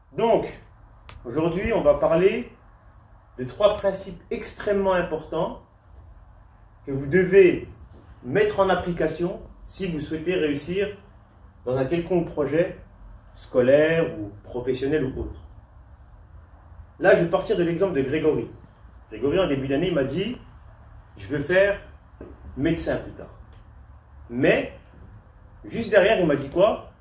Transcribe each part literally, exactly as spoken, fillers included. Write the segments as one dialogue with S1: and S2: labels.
S1: Donc, aujourd'hui, on va parler de trois principes extrêmement importants que vous devez mettre en application si vous souhaitez réussir dans un quelconque projet scolaire ou professionnel ou autre. Là, je vais partir de l'exemple de Grégory. Grégory, en début d'année, il m'a dit « Je veux faire médecin plus tard. » Mais, juste derrière, il m'a dit quoi?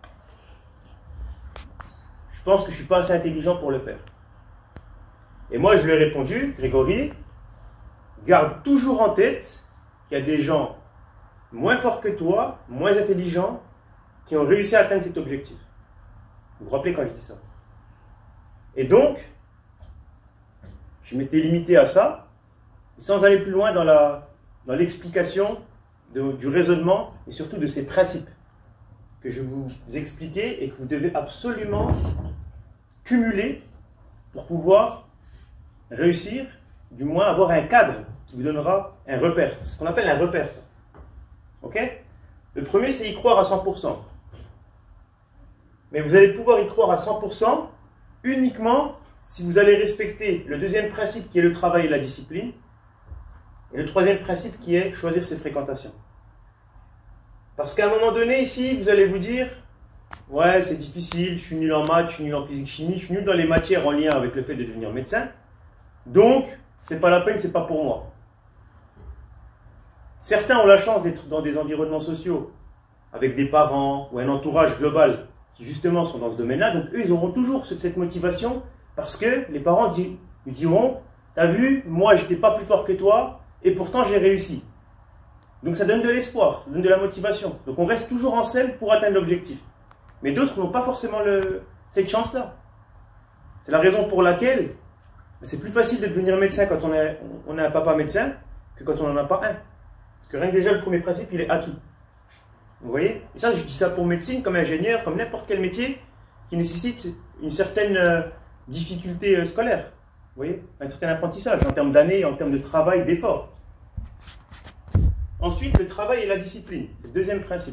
S1: « Je pense que je ne suis pas assez intelligent pour le faire. » Et moi, je lui ai répondu « Grégory, garde toujours en tête qu'il y a des gens moins forts que toi, moins intelligents, qui ont réussi à atteindre cet objectif. » Vous vous rappelez quand je dis ça? Et donc, je m'étais limité à ça, sans aller plus loin dans la, dans l'explication du raisonnement et surtout de ces principes que je vais vous expliquer et que vous devez absolument cumuler pour pouvoir réussir, du moins avoir un cadre qui vous donnera un repère. C'est ce qu'on appelle un repère, ça. Ok? Le premier, c'est y croire à cent pour cent. Mais vous allez pouvoir y croire à cent pour cent uniquement si vous allez respecter le deuxième principe qui est le travail et la discipline, et le troisième principe qui est choisir ses fréquentations. Parce qu'à un moment donné, ici, vous allez vous dire « Ouais, c'est difficile, je suis nul en maths, je suis nul en physique-chimie, je suis nul dans les matières en lien avec le fait de devenir médecin, donc c'est pas la peine, c'est pas pour moi. » Certains ont la chance d'être dans des environnements sociaux, avec des parents ou un entourage global qui justement sont dans ce domaine-là, donc eux, ils auront toujours cette motivation parce que les parents lui diront « T'as vu, moi, j'étais pas plus fort que toi, et pourtant j'ai réussi. » Donc ça donne de l'espoir, ça donne de la motivation. Donc on reste toujours en selle pour atteindre l'objectif. Mais d'autres n'ont pas forcément le, cette chance-là. C'est la raison pour laquelle c'est plus facile de devenir médecin quand on a, on a un papa médecin que quand on n'en a pas un. Parce que rien que déjà, le premier principe, il est acquis. Vous voyez? Et ça, je dis ça pour médecine, comme ingénieur, comme n'importe quel métier qui nécessite une certaine euh, difficulté euh, scolaire. Vous voyez? Un certain apprentissage en termes d'années, en termes de travail, d'effort. Ensuite, le travail et la discipline. C'est le deuxième principe.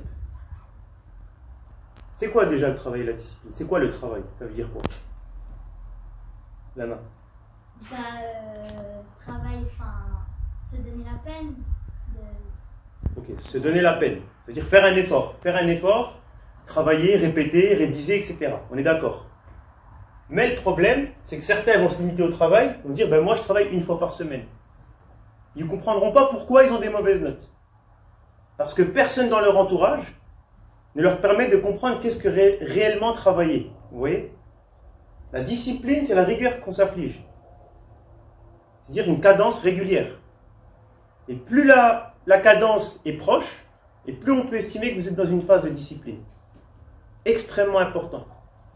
S1: C'est quoi déjà le travail et la discipline? C'est quoi le travail? Ça veut dire quoi? Lana?
S2: Bah, euh, travail, enfin, se donner la peine. De...
S1: Ok, se donner la peine. C'est-à-dire faire un effort. Faire un effort, travailler, répéter, réviser, et cetera. On est d'accord. Mais le problème, c'est que certains vont se limiter au travail, vont dire, ben moi je travaille une fois par semaine. Ils ne comprendront pas pourquoi ils ont des mauvaises notes. Parce que personne dans leur entourage ne leur permet de comprendre qu'est-ce que ré réellement travailler. Vous voyez? La discipline, c'est la rigueur qu'on s'afflige. C'est-à-dire une cadence régulière. Et plus la, la cadence est proche, et plus on peut estimer que vous êtes dans une phase de discipline. Extrêmement important.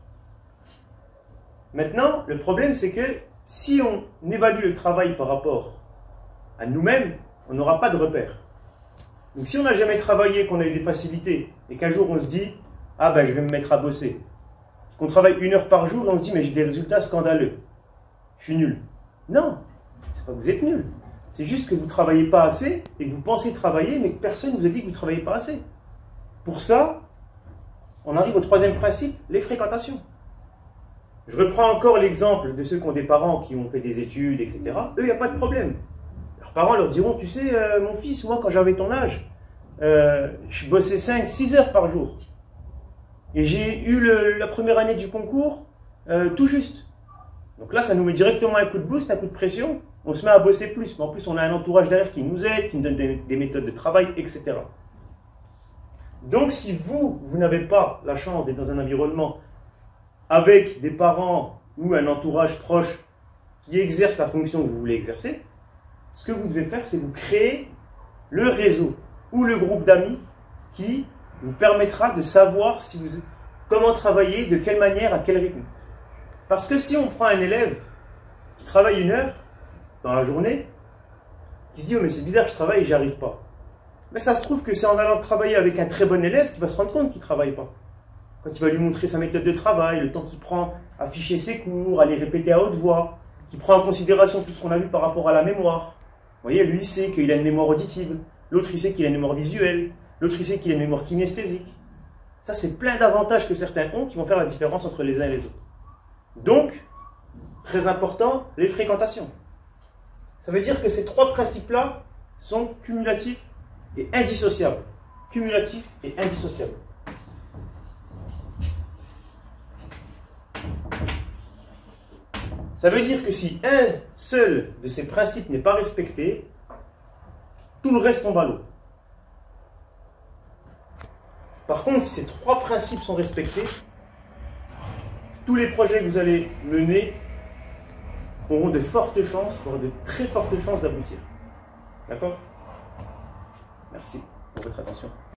S1: Maintenant, le problème, c'est que si on évalue le travail par rapport à nous-mêmes, on n'aura pas de repère. Donc si on n'a jamais travaillé, qu'on a eu des facilités, et qu'un jour on se dit « Ah ben je vais me mettre à bosser », qu'on travaille une heure par jour et on se dit « Mais j'ai des résultats scandaleux, je suis nul ». Non, c'est pas que vous êtes nul, c'est juste que vous ne travaillez pas assez, et que vous pensez travailler, mais que personne ne vous a dit que vous ne travaillez pas assez. Pour ça, on arrive au troisième principe, les fréquentations. Je reprends encore l'exemple de ceux qui ont des parents qui ont fait des études, et cetera. Eux, il n'y a pas de problème. Leurs parents leur diront, tu sais, euh, mon fils, moi, quand j'avais ton âge, euh, je bossais cinq six heures par jour. Et j'ai eu le, la première année du concours euh, tout juste. Donc là, ça nous met directement un coup de boost, un coup de pression. On se met à bosser plus. Mais en plus, on a un entourage derrière qui nous aide, qui nous donne des, des méthodes de travail, et cetera. Donc, si vous, vous n'avez pas la chance d'être dans un environnement avec des parents ou un entourage proche qui exerce la fonction que vous voulez exercer, ce que vous devez faire, c'est vous créer le réseau ou le groupe d'amis qui vous permettra de savoir si vous, comment travailler, de quelle manière, à quel rythme. Parce que si on prend un élève qui travaille une heure dans la journée, qui se dit « Oh mais c'est bizarre, je travaille et j'y arrive pas », mais ça se trouve que c'est en allant travailler avec un très bon élève qu'il va se rendre compte qu'il ne travaille pas. Quand il va lui montrer sa méthode de travail, le temps qu'il prend à ficher ses cours, à les répéter à haute voix, qu'il prend en considération tout ce qu'on a vu par rapport à la mémoire. Vous voyez, lui, il sait qu'il a une mémoire auditive. L'autre, il sait qu'il a une mémoire visuelle. L'autre, il sait qu'il a une mémoire kinesthésique. Ça, c'est plein d'avantages que certains ont qui vont faire la différence entre les uns et les autres. Donc, très important, les fréquentations. Ça veut dire que ces trois principes-là sont cumulatifs et indissociables. Cumulatifs et indissociables. Ça veut dire que si un seul de ces principes n'est pas respecté, tout le reste tombe à l'eau. Par contre, si ces trois principes sont respectés, tous les projets que vous allez mener auront de fortes chances, voire de très fortes chances d'aboutir. D'accord ? Merci pour votre attention.